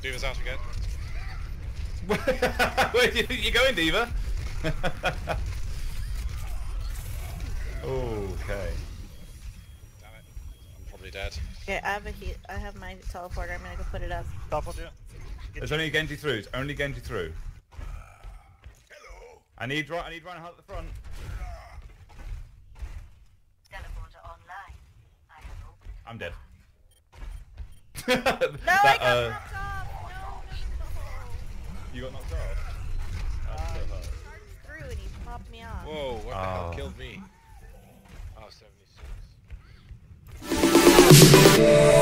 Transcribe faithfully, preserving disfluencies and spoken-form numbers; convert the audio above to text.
D.Va's out again. Where you, you going, D.Va? Okay. Damn it. I'm probably dead. Okay, I have a heat. I have my teleporter. I'm gonna go put it up. Teleport you. There's only a Genji through. It's only Genji through. Hello. I need right. I need Reinhardt at the front. Teleporter online. I have opened. I'm dead. No, that, I got uh, knocked off. No, no, no. You got knocked off. That's so hard. Charged through and he popped me off. Whoa, what the Oh. hell killed me? Oh, seventy-six.